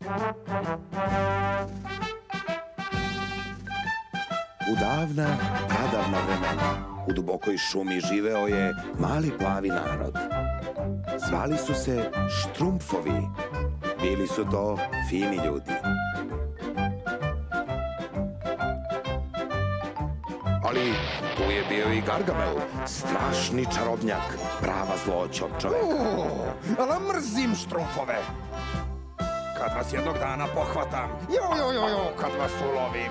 U davna, pradavna vremena, u dubokoj šumi živeo je mali plavi narod. Zvali su se Štrumpfovi. Bili su to fini ljudi. Ali tu je bio i Gargamel, strašni čarobnjak, prava zloć od čoveka. Ali mrzim Štrumpfove. Kad vas jednog dana pohvatam, kad vas ulovim.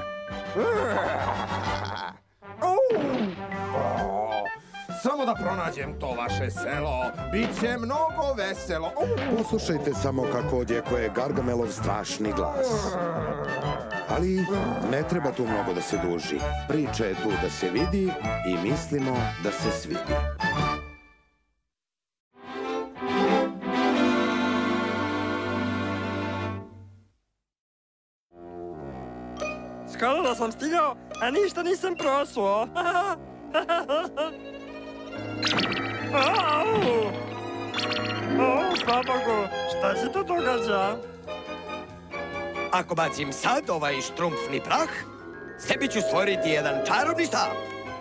Samo da pronađem to vaše selo, bit će mnogo veselo. Poslušajte samo kako odjekuje Gargamelov strašni glas. Ali ne treba tu mnogo da se duži. Priča je tu da se vidi i mislimo da se svidi. Skoro da sam stigao, a ništa nisam prosuo. Papago, šta se to događa? Ako bacim sad ovaj štrumpfni prah, sebi ću stvoriti jedan čarobni štap.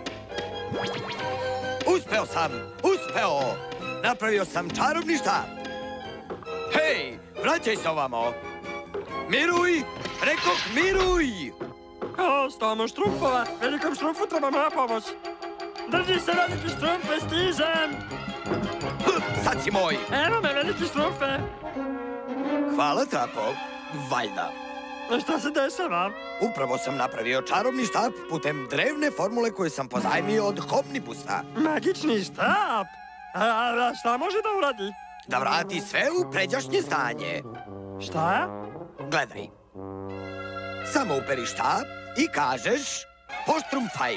Uspeo sam! Uspeo! Napravio sam čarobni štap. Hej, vraćaj se ovamo. Miruj! Rekoh miruj! Stamo Štrumpfova, velikom Štrumpfu treba moja pomoć. Drži se, veliki Štrumpfe, stižem! Sad si moj! Evo me, veliki Štrumpfe! Hvala, Trapo. Valjda. Šta se dešava? Upravo sam napravio čarobni štap putem drevne formule koju sam pozajmio od Homnibusa. Magični štap? A šta može da uradi? Da vrati sve u pređašnje stanje. Šta? Gledaj. Samo uperi štap i kažeš poštrumpfaj.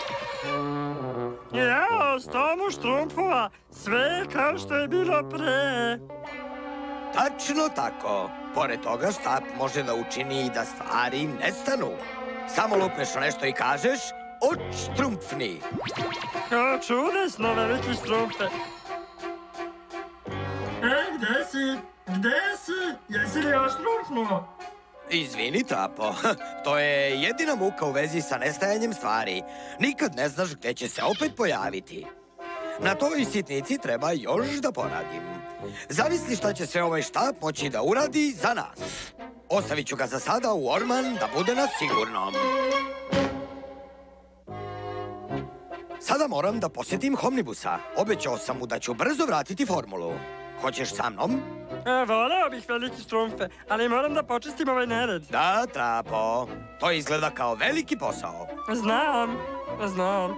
Jao, Stomu Štrumpfova, sve kao što je bilo pre. Tačno tako. Pored toga štap može da učini i da stvari nestanu. Samo lupneš na nešto i kažeš odštrumpfni. Čudesno, veliki Štrumpfe. Gde si? Gde si? Jesi li oštrumpfnuo? Izvini, Trapo. To je jedina muka u vezi sa nestajanjem stvari. Nikad ne znaš gde će se opet pojaviti. Na toj sitnici treba još da poradim. Zavisli šta će sve ovaj štap moći da uradi za nas. Ostavit ću ga za sada u orman da bude na sigurnom. Sada moram da posjetim Homnibusa. Obećao sam mu da ću brzo vratiti formulu. Hoćeš sa mnom? Voleo bih, veliki Štrumpfe, ali moram da počistim ovaj nered. Da, Trapo. To izgleda kao veliki posao. Znam.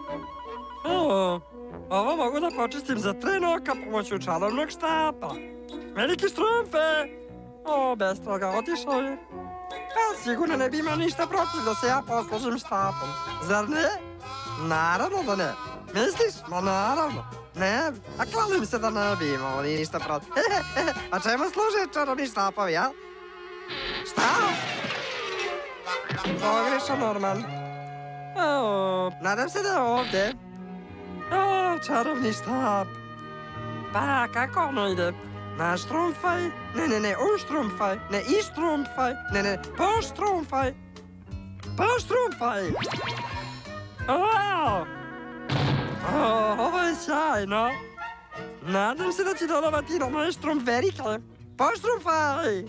Ovo mogu da počistim za 3 oka pomoću čarobnog štapa. Veliki Štrumpfe! Bez toga otišao je. Pa sigurno ne bi imao ništa protiv da se ja poslužim štapom. Zar ne? Naravno da ne. Misliš? Ma naravno. Ne, a klalim se da ne bi imao ništa protiv. A čemu služe čarobni štapovi, a? Šta? Pogrešan Norman. Nadam se da je ovdje. Čarobni štap. Pa, kako ono ide? Na štrumpfaj? Ne, uštrumpfaj. Ne, ištrumpfaj. Ne, poštrumpfaj. Poštrumpfaj. Ovo je sjajno. Nadam se da će dolovati na moje štrumpverike. Poštrumpfaj.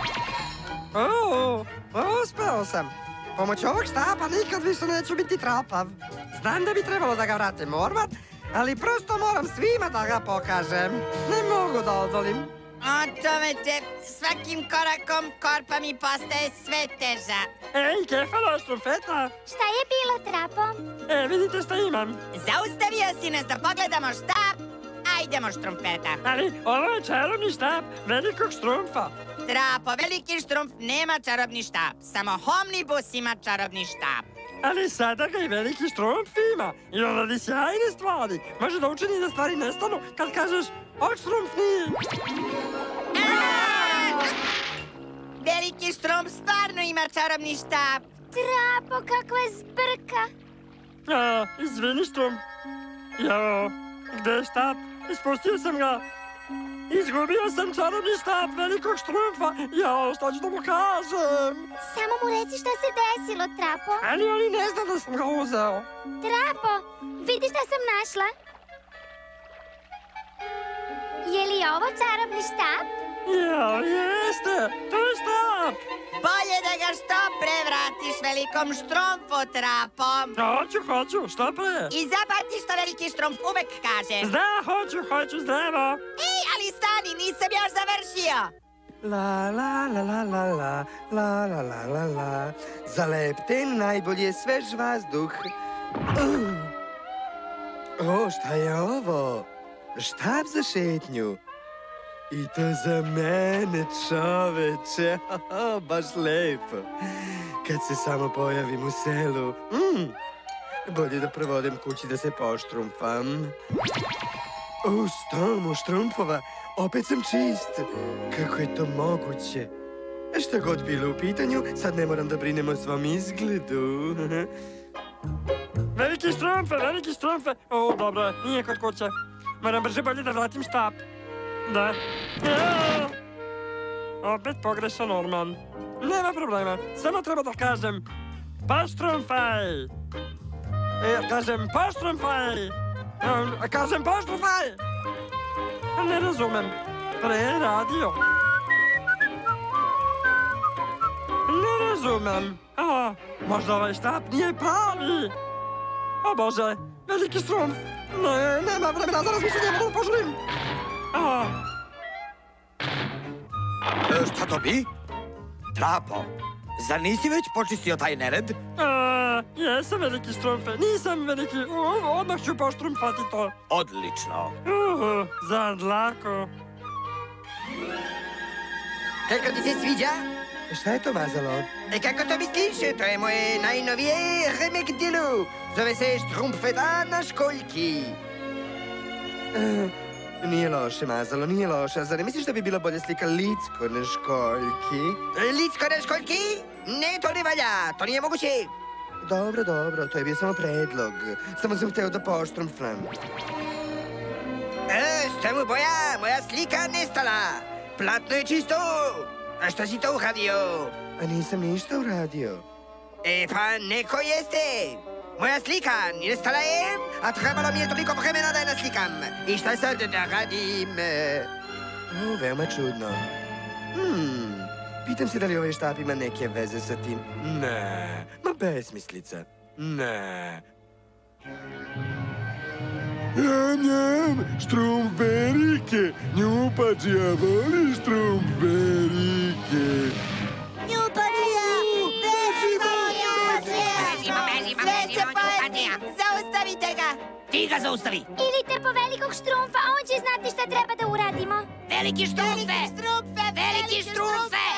Uspeo sam. Pomoću ovog štapa nikad više neću biti trapav. Znam da bi trebalo da ga vratim u orman, ali prosto moram svima da ga pokažem. Ne mogu da odolim. O, čoveče, svakim korakom korpa mi postaje sve teža. Ej, kefalo, Štrumpfeta. Šta je bilo, Trapo? Vidite šta imam. Zaustavio si nas da pogledamo štap. Ajdemo, Štrumpfeta. Ali ovo je čarobni štap velikog Štrumpfa. Trapo, veliki Štrumpf nema čarobni štap. Samo Homnibus ima čarobni štap. Ali sada ga i veliki Štrumpf ima. I on radi sjajne stvari. Može da učini da stvari nestanu kad kažeš odštrumpfni. Veliki Štrumpf stvarno ima čarobni štap. Trapo, kakva zbrka. Izvini, Štrumpf. Jao, gde je štap? Ispustio sam ga. Izgubio sam čarobni štap velikog štrumfa. Jao, šta ću da mu kažem? Samo mu reci šta se desilo, Trapo. Ali oni ne zna da sam ga uzeo. Trapo, vidi šta sam našla. Je li ovo čarobni štap? Jao, jeste, to je štap. Bolje da ga što pre vratiš velikom štrumfotrapom. Hoću, što pre? I zapamti što veliki štrumf uvek kaže. Zda, hoću, zdravo. Ej, ali stani, nisam još završio. La la la la la la la la la la la. Za lepten najbolje je svež vazduh. O, šta je ovo? Štap za šetnju. I to za mene, čoveče. Baš lepo. Kad se samo pojavim u selu. Bolje da prvo odem kući da se poštrumpam. U stomu štrumpova. Opet sam čist. Kako je to moguće? Šta god bilo u pitanju, sad ne moram da brinem o svom izgledu. Veliki štrumfe. O, dobro, nije kod kuće. Moram brže bolje da vratim štap. Da. Opet pogrešan orman. Nema problema, samo treba da kažem poštrumfaj. Kažem poštrumfaj. Ne razumem. Preradio. Ne razumem. Možda ovaj štap nije pravi. O Bože, veliki štrumf. Ne, nema vremena za razmišljanje, moram požurim. Šta to bi? Trapo, zar nisi već počistio taj nered? Jesam veliki štrumfe, nisam veliki, odmah ću poštrumfati to. Odlično. Za dlaku. Kako ti se sviđa? Šta je to mazalo? Kako to misliš? To je moje najnovije remek delo. Zove se Štrumpfeta na školjki. Nije loše, mazalo, nije loše. Zar ne misliš da bi bila bolja slika licko na školjki? Licko na školjki? Ne, to ne valja, to nije moguće. Dobro, to je bio samo predlog. Samo sam hteo da poštrumpfam. Šta mu boja? Moja slika nestala. Platno je čisto. A šta si to uradio? A nisam ništa uradio. Pa neko jeste. Moja slika nestala je, a trebalo mi je toliko vremena da je naslikam. I šta sad da radim? Veoma čudno. Pitam se da li ovaj štap ima neke veze sa tim. Ne, ma besmislica. Ne. Njam, štrumpberike. Njupađija voli štrumpberike. Zaustavite ga! Ti ga zaustavi! Ili trpo velikog štrumfa, on će znati šta treba da uradimo. Veliki štrumfe! Veliki štrumfe!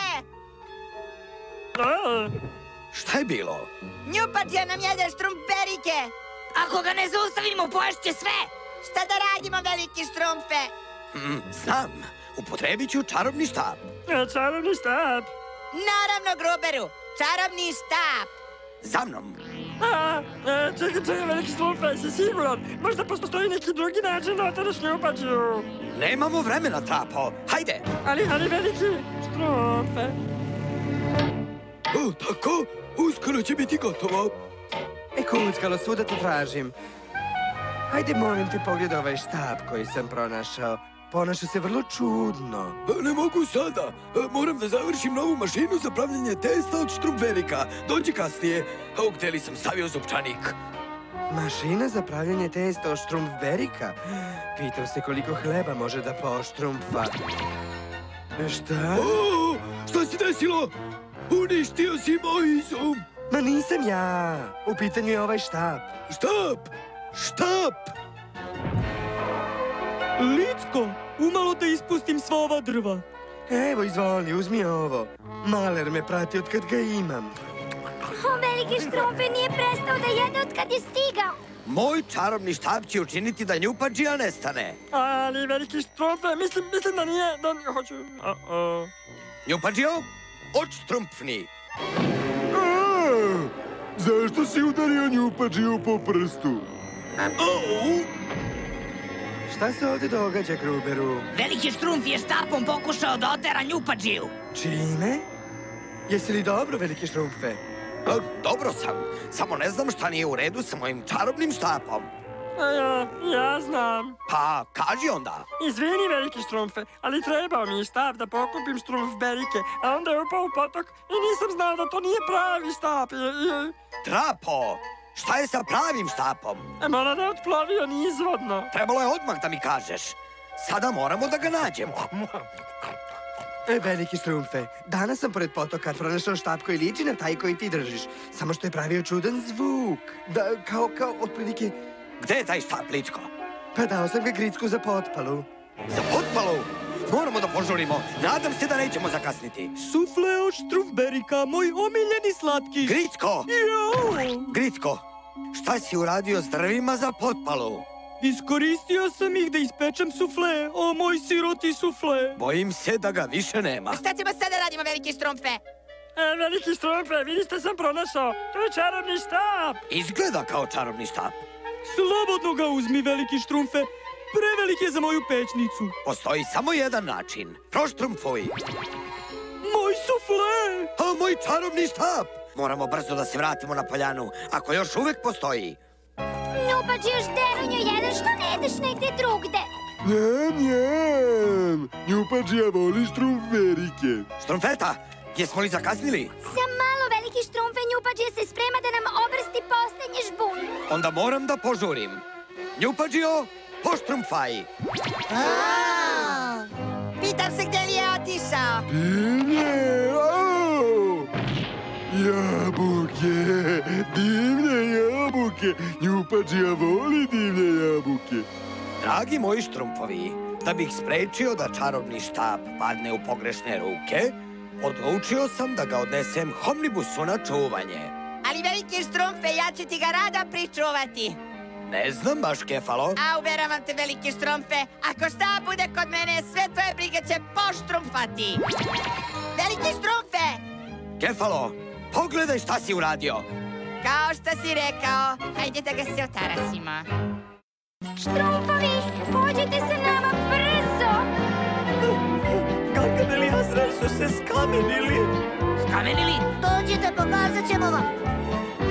Šta je bilo? Njupađija nam jede štrumperike! Ako ga ne zaustavimo, poješće sve! Šta da radimo, veliki štrumfe? Znam, upotrebit ću čarobni štap. Čarobni štap? Naravno, Gruberu, čarobni štap! Za mnom. Čekaj, veliki štrumfe, si siguran? Možda postoji neki drugi način da otereš njupađiju. Nemamo vremena, Trapo. Hajde. Ali veliki štrumfe. Tako? Uskoro će biti gotovo. Kuckalo, svuda te tražim. Hajde, molim te, pogledaj ovaj štap koji sam pronašao. Ponaša se vrlo čudno. Ne mogu sada. Moram da završim novu mašinu za pravljenje testa od štrumpverika. Dođi kasnije. Gde li sam stavio zupčanik? Mašina za pravljanje testa od štrumpverika? Pitam se koliko hleba može da poštrumpfa. Šta? Šta se desilo? Uništio si moj izum. Ma nisam ja. U pitanju je ovaj štap. Štap! Licko, umalo da ispustim sva ova drva. Evo, izvoli, uzmi ovo. Maler me prati od kad ga imam. Veliki štrumfe nije prestao da jede od kad je stigao. Moj čarobni štap će učiniti da njupađija nestane. Ali veliki štrumfe, mislim da nije, da hoću... Njupađijo, odštrumpfni. Zašto si udario njupađiju po prstu? Šta se ovdje događa, Gruberu? Veliki štrumf je štapom pokušao da otera Njupadžiju. Čime? Jesi li dobro, veliki štrumfe? Dobro sam, samo ne znam šta nije u redu sa mojim čarobnim štapom. Ja znam. Pa, kaži onda. Izvini, veliki štrumfe, ali trebao mi je štap da pokupim štrumfberike, a onda je upao u potok i nisam znao da to nije pravi štap. Trapo, šta je sa pravim štapom? Mora da je otplovio nizvodno. Trebalo je odmah da mi kažeš. Sada moramo da ga nađemo. Veliki štrumfe, danas sam pored potoka pronašao štap koji liči na taj koji ti držiš, samo što je pravio čudan zvuk. Da, kao otprilike... Gde je taj štap, Ličko? Pa dao sam ga Gricku za potpalu. Za potpalu? Moramo da požurimo. Nadam se da nećemo zakasniti. Sufle od štrumfberika, moj omiljeni slatki. Gricko! Jao! Gricko, šta si uradio s drvima za potpalu? Iskoristio sam ih da ispečem sufle, o moj siroti sufle. Bojim se da ga više nema. Šta ćemo sada radimo, veliki štrumfe? Veliki štrumfe, vidi šta sam pronašao. To je čarobni štap. Izgleda kao čarobni štap. Slobodno ga uzmi, veliki štrumfe. Prevelik je za moju pećnicu. Postoji samo jedan način. Proštrumfuj. Moj sufle! A moj čarobni štap! Moramo brzo da se vratimo na poljanu, ako još uvek postoji. Njupadžiju šterunju jedan, što ne ideš negde drugde? Njam. Njupadžija voli štrumferike. Štrumfeta, jesmo li zakasnili? Za malo, veliki štrumfe, Njupadžija se sprema da nam obrsti poslednji žbun. Onda moram da požurim. Njupadžio, poštrumfaj. Pitam se gde li je otišao. Divlje, jabuke, divlje jabuke. Njupadžija voli divlje jabuke. Dragi moji štrumfovi, da bih sprečio da čarobni štap padne u pogrešne ruke, odlučio sam da ga odnesem Homnibusu na čuvanje. Ali veliki štrumfe, ja ću ti ga rado pričuvati. Ne znam baš, Kefalo. A uveravam te, veliki štrumfe, ako šta bude kod mene, sve tvoje brige će poštrumfati. Veliki štrumfe! Kefalo, pogledaj šta si uradio. Kao što si rekao, hajde da ga se otarasimo. Štrumfovi, pođite sa nama brzo! Gargamel i Azrael su se skamenili. Skamenili? Dođite, pokazat ćemo vam.